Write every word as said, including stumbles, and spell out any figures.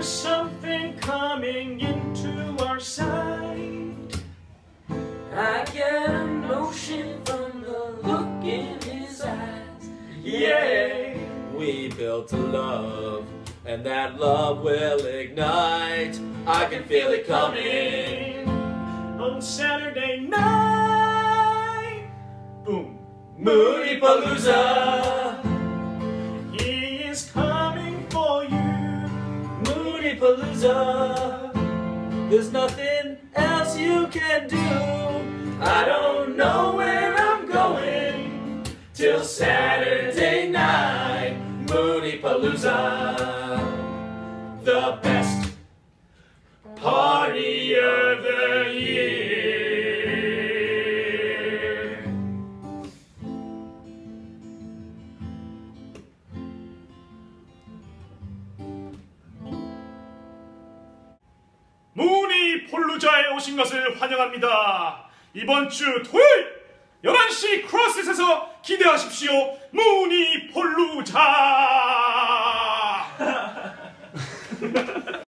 There's something coming into our sight. I get a notion from the look in his eyes. Yeah, we built a love, and that love will ignite. I can feel it coming on Saturday night. Boom. Moody Palooza. He is coming for you. Moody Palooza. There's nothing else you can do. I don't know where I'm going till Saturday night. Moody Palooza. The best party of the year. 무니 폴루자에 오신 것을 환영합니다. 이번 주 토요일 열한 시 크로스핏에서 기대하십시오. 무니 폴루자.